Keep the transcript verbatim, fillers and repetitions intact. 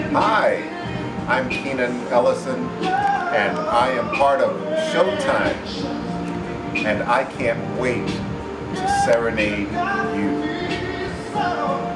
Hi, I'm Keenan Ellison, and I am part of Showtime, and I can't wait to serenade you.